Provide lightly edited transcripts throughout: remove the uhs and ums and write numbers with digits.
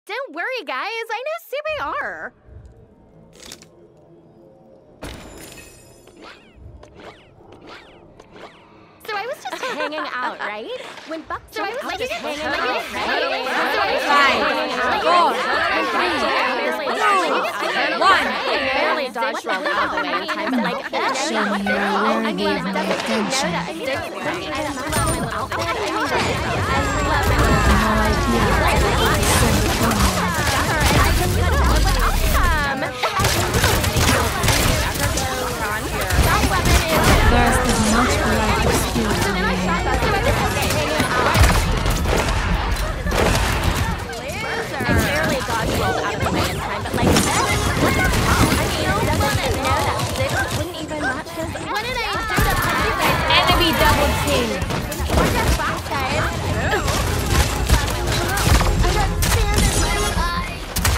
Don't worry, guys. I know CPR. So I was just hanging out, right? When Buck so I was like just hanging out, right? Barely dodged rolled out of the way in time, but like, show me your worthy of my attention. First is much polite excuse to me. I barely dodged rolled out of the way in time, but like, what the hell? I mean, doesn't know that Six wouldn't even match his. What did I do to put you guys? Enemy double kill. What the fuck, guys? I got sand in my eye.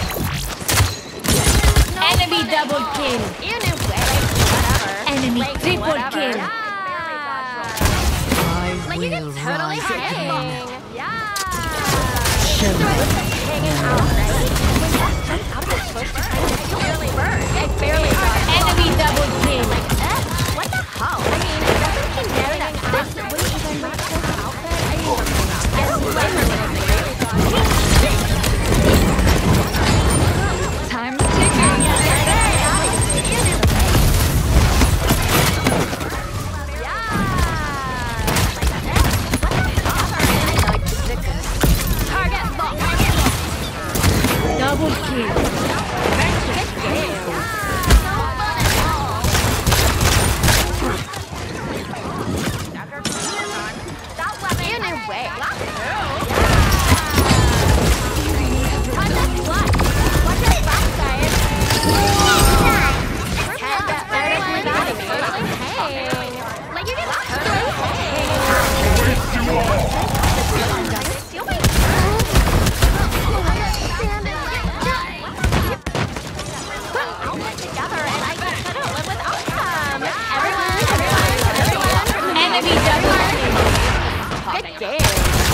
Enemy double kill. You knew way. Whatever. Enemy Like, triple whatever. kill. Yeah. I Like, you can will totally rise hang. again. Yeah. Show So I was me. just hanging out, right? When that jumped out of the bush, I barely burned. I barely dodged. Enemy double kill. What the hell? I mean, doesn't he know that Six wouldn't even match his outfit? I mean, I swear he really dodged. Time's ticking. Double kill. Enemy double kill. Good game.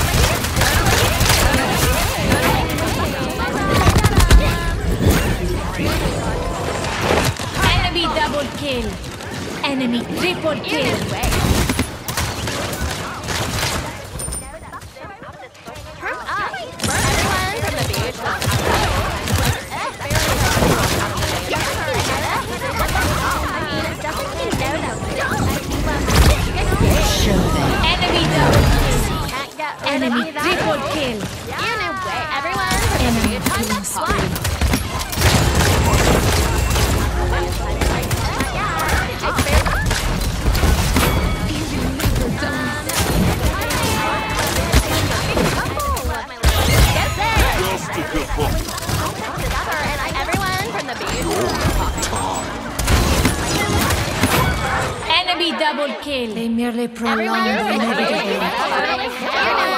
Enemy double kill. Enemy triple kill. Turn up. Everyone from the beach. Show them. Enemy double kill. Can't get rid Enemy of me that triple way. kill. You know way. Everyone from the Enemy beach. killing spree. Everyone Enemy double kill. They merely prolong the inevitable.